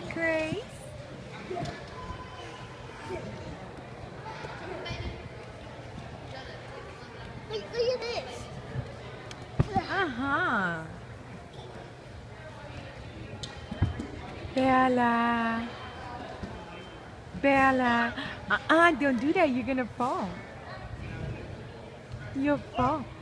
that, Grace? Look at this. Uh-huh. Bella. Bella. Don't do that. You're gonna fall. You'll fall.